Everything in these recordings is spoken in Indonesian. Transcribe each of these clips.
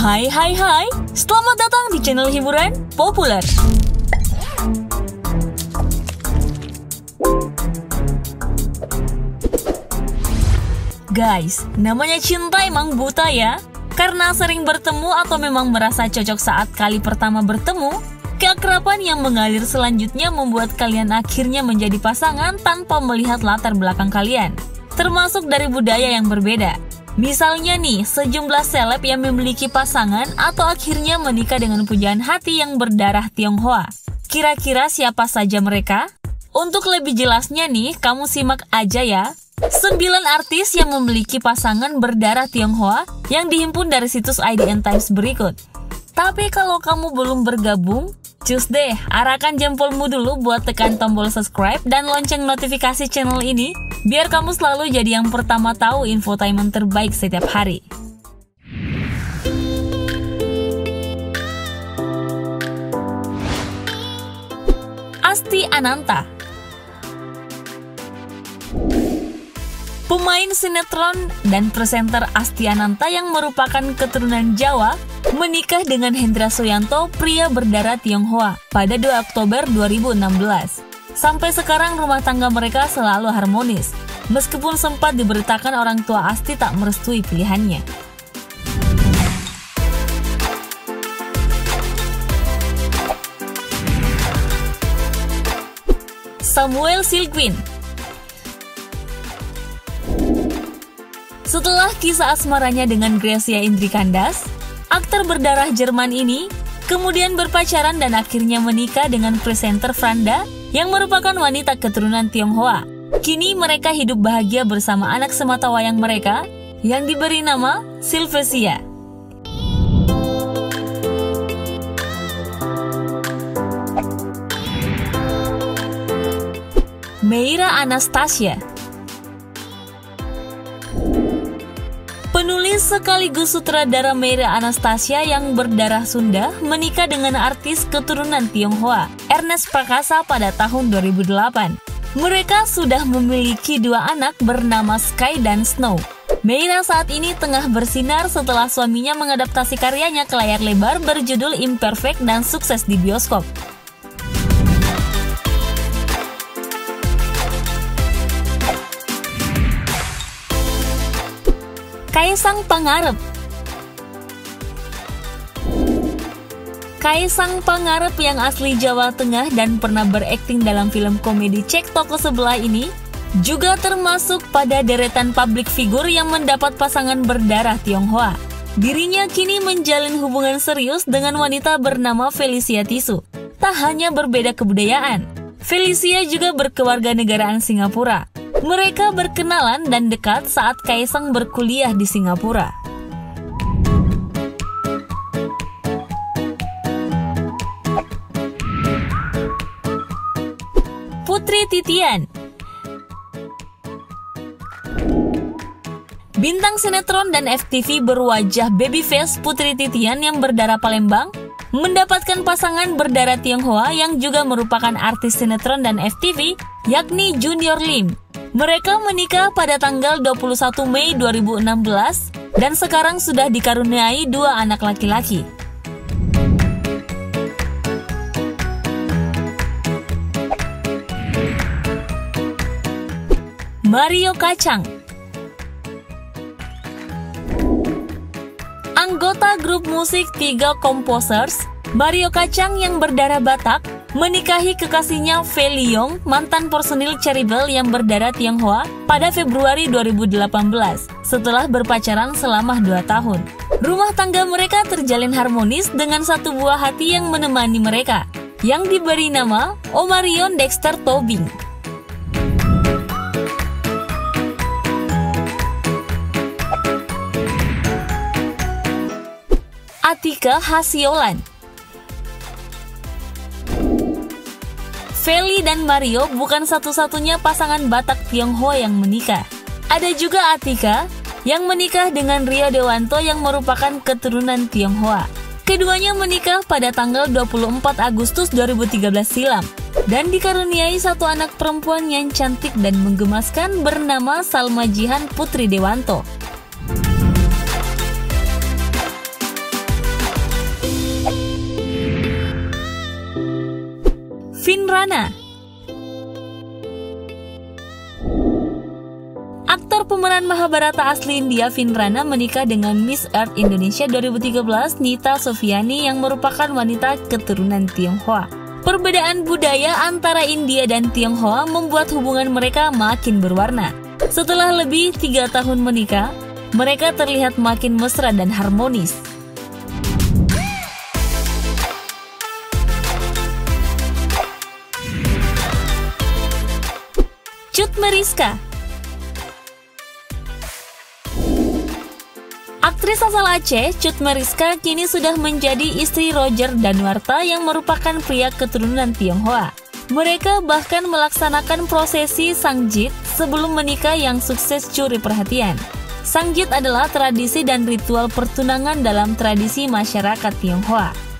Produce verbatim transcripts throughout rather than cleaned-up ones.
Hai hai hai, selamat datang di channel hiburan populer. Guys, namanya cinta emang buta ya. Karena sering bertemu atau memang merasa cocok saat kali pertama bertemu, keakraban yang mengalir selanjutnya membuat kalian akhirnya menjadi pasangan tanpa melihat latar belakang kalian, termasuk dari budaya yang berbeda. Misalnya nih, sejumlah seleb yang memiliki pasangan atau akhirnya menikah dengan pujaan hati yang berdarah Tionghoa. Kira-kira siapa saja mereka? Untuk lebih jelasnya nih, kamu simak aja ya. sembilan artis yang memiliki pasangan berdarah Tionghoa yang dihimpun dari situs I D N Times berikut. Tapi kalau kamu belum bergabung, cus deh, arahkan jempolmu dulu buat tekan tombol subscribe dan lonceng notifikasi channel ini, biar kamu selalu jadi yang pertama tahu infotainment terbaik setiap hari. Asti Ananta. Pemain sinetron dan presenter Asti Ananta yang merupakan keturunan Jawa menikah dengan Hendra Suyanto, pria berdarah Tionghoa, pada dua Oktober dua ribu enam belas. Sampai sekarang rumah tangga mereka selalu harmonis, meskipun sempat diberitakan orang tua Asti tak merestui pilihannya. Samuel Silgwin. Setelah kisah asmaranya dengan Gracia Indri Kandas, aktor berdarah Jerman ini kemudian berpacaran dan akhirnya menikah dengan presenter Franda yang merupakan wanita keturunan Tionghoa. Kini mereka hidup bahagia bersama anak sematawayang mereka yang diberi nama Sylvesia. Meira Anastasia. Penulis sekaligus sutradara Meira Anastasia yang berdarah Sunda menikah dengan artis keturunan Tionghoa, Ernest Prakasa, pada tahun dua ribu delapan. Mereka sudah memiliki dua anak bernama Sky dan Snow. Meira saat ini tengah bersinar setelah suaminya mengadaptasi karyanya ke layar lebar berjudul Imperfect dan sukses di bioskop. Kaisang Pangarep. Kaisang Pangarep yang asli Jawa Tengah dan pernah berakting dalam film komedi Cek Toko Sebelah ini juga termasuk pada deretan publik figur yang mendapat pasangan berdarah Tionghoa. Dirinya kini menjalin hubungan serius dengan wanita bernama Felicia Tisu. Tak hanya berbeda kebudayaan, Felicia juga berkewarganegaraan Singapura. Mereka berkenalan dan dekat saat Kaisang berkuliah di Singapura. Putri Titian. Bintang sinetron dan F T V berwajah babyface Putri Titian yang berdarah Palembang mendapatkan pasangan berdarah Tionghoa yang juga merupakan artis sinetron dan F T V, yakni Junior Lim. Mereka menikah pada tanggal dua puluh satu Mei dua ribu enam belas dan sekarang sudah dikaruniai dua anak laki-laki. Mario Kacang. Anggota grup musik Tiga Composers, Mario Kacang yang berdarah Batak menikahi kekasihnya Feli Yong, mantan personil Ceribel yang berdarah Tionghoa, pada Februari dua ribu delapan belas setelah berpacaran selama dua tahun. Rumah tangga mereka terjalin harmonis dengan satu buah hati yang menemani mereka, yang diberi nama Omarion Dexter Tobing. Atika Hasyolan. Feli dan Mario bukan satu-satunya pasangan Batak Tionghoa yang menikah. Ada juga Atika yang menikah dengan Rio Dewanto yang merupakan keturunan Tionghoa. Keduanya menikah pada tanggal dua puluh empat Agustus dua ribu tiga belas silam dan dikaruniai satu anak perempuan yang cantik dan menggemaskan bernama Salma Jihan Putri Dewanto. Finn Rana. Aktor pemeran Mahabharata asli India Finn Rana menikah dengan Miss Earth Indonesia dua ribu tiga belas Nita Sofiani yang merupakan wanita keturunan Tionghoa. Perbedaan budaya antara India dan Tionghoa membuat hubungan mereka makin berwarna. Setelah lebih tiga tahun menikah, mereka terlihat makin mesra dan harmonis. Cut Meyriska. Aktris asal Aceh, Cut Meyriska kini sudah menjadi istri Roger Danuarta yang merupakan pria keturunan Tionghoa. Mereka bahkan melaksanakan prosesi Sangjit sebelum menikah yang sukses curi perhatian. Sangjit adalah tradisi dan ritual pertunangan dalam tradisi masyarakat Tionghoa.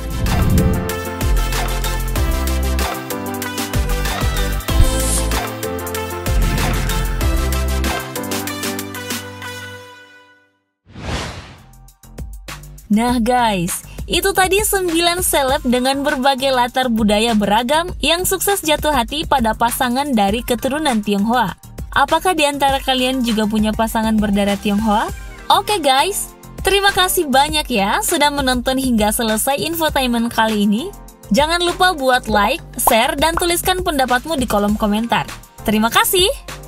Nah guys, itu tadi sembilan seleb dengan berbagai latar budaya beragam yang sukses jatuh hati pada pasangan dari keturunan Tionghoa. Apakah di antara kalian juga punya pasangan berdarah Tionghoa? Oke guys, terima kasih banyak ya sudah menonton hingga selesai infotainment kali ini. Jangan lupa buat like, share, dan tuliskan pendapatmu di kolom komentar. Terima kasih!